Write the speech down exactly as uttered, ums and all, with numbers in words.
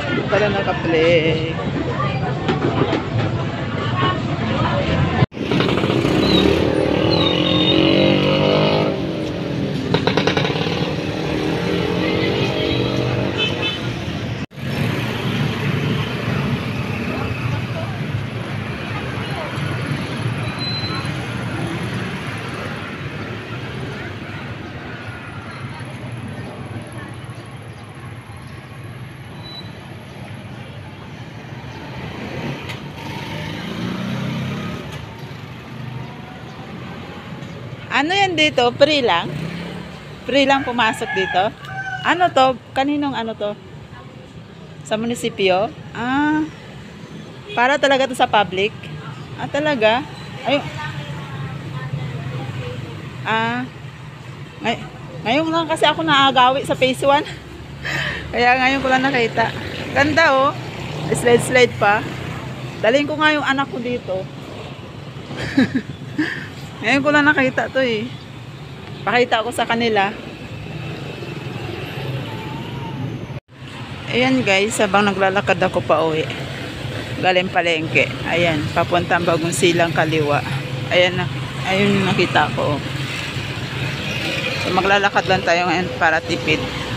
Pala naka-play. Ano yan dito? Free lang? Free lang pumasok dito? Ano to? Kaninong ano to? Sa munisipyo? Ah, para talaga to sa public? Ah, talaga? Ay, ah, ngay ngayon lang kasi ako naagawi sa phase one. Kaya ngayon ko lang nakita. Ganda oh. Slide slide pa. Dalhin ko nga yung anak ko dito. Ngayon ko lang nakita to eh. Pakita ko sa kanila. Ayan guys, habang naglalakad ako pa uwi. Galing palengke. Ayan, papuntang Bagong Silang kaliwa. Ayan, ayun nakita ko. So maglalakad lang tayo ngayon para tipid.